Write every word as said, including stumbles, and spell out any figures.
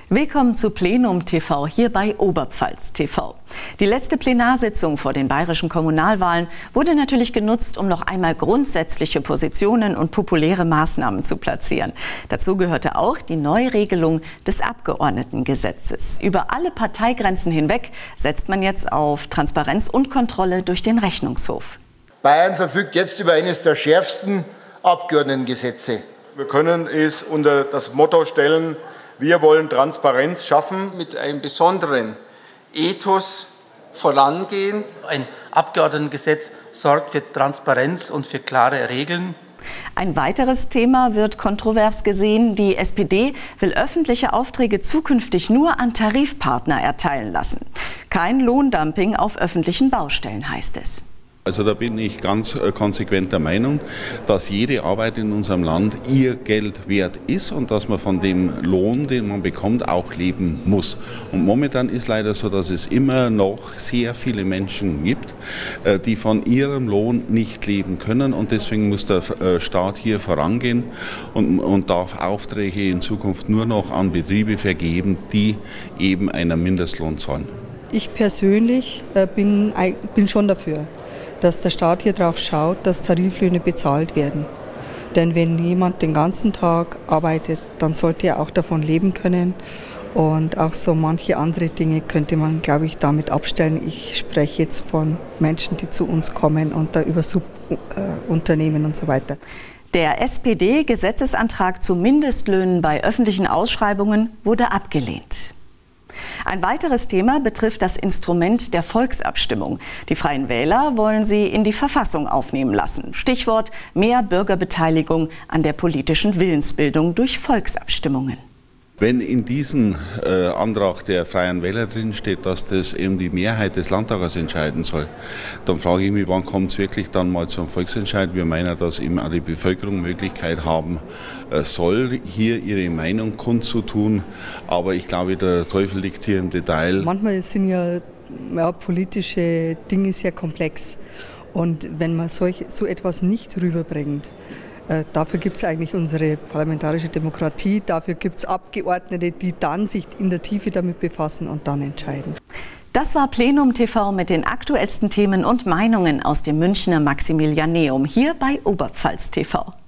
Willkommen zu Plenum T V hier bei Oberpfalz T V. Die letzte Plenarsitzung vor den bayerischen Kommunalwahlen wurde natürlich genutzt, um noch einmal grundsätzliche Positionen und populäre Maßnahmen zu platzieren. Dazu gehörte auch die Neuregelung des Abgeordnetengesetzes. Über alle Parteigrenzen hinweg setzt man jetzt auf Transparenz und Kontrolle durch den Rechnungshof. Bayern verfügt jetzt über eines der schärfsten Abgeordnetengesetze. Wir können es unter das Motto stellen: Wir wollen Transparenz schaffen. Mit einem besonderen Ethos vorangehen. Ein Abgeordnetengesetz sorgt für Transparenz und für klare Regeln. Ein weiteres Thema wird kontrovers gesehen. Die S P D will öffentliche Aufträge zukünftig nur an Tarifpartner erteilen lassen. Kein Lohndumping auf öffentlichen Baustellen, heißt es. Also da bin ich ganz konsequent der Meinung, dass jede Arbeit in unserem Land ihr Geld wert ist und dass man von dem Lohn, den man bekommt, auch leben muss. Und momentan ist leider so, dass es immer noch sehr viele Menschen gibt, die von ihrem Lohn nicht leben können. Und deswegen muss der Staat hier vorangehen und, und darf Aufträge in Zukunft nur noch an Betriebe vergeben, die eben einen Mindestlohn zahlen. Ich persönlich bin, bin schon dafür, dass der Staat hier drauf schaut, dass Tariflöhne bezahlt werden. Denn wenn jemand den ganzen Tag arbeitet, dann sollte er auch davon leben können. Und auch so manche andere Dinge könnte man, glaube ich, damit abstellen. Ich spreche jetzt von Menschen, die zu uns kommen und da über Subunternehmen und so weiter. Der S P D-Gesetzesantrag zu Mindestlöhnen bei öffentlichen Ausschreibungen wurde abgelehnt. Ein weiteres Thema betrifft das Instrument der Volksabstimmung. Die Freien Wähler wollen sie in die Verfassung aufnehmen lassen. Stichwort: mehr Bürgerbeteiligung an der politischen Willensbildung durch Volksabstimmungen. Wenn in diesem äh, Antrag der Freien Wähler drin steht, dass das eben die Mehrheit des Landtages entscheiden soll, dann frage ich mich, wann kommt es wirklich dann mal zum Volksentscheid? Wir meinen, dass eben auch die Bevölkerung Möglichkeit haben äh, soll, hier ihre Meinung kundzutun. Aber ich glaube, der Teufel liegt hier im Detail. Manchmal sind ja, ja politische Dinge sehr komplex. Und wenn man solch, so etwas nicht rüberbringt, dafür gibt es eigentlich unsere parlamentarische Demokratie, dafür gibt es Abgeordnete, die dann sich in der Tiefe damit befassen und dann entscheiden. Das war Plenum T V mit den aktuellsten Themen und Meinungen aus dem Münchner Maximilianeum hier bei Oberpfalz T V.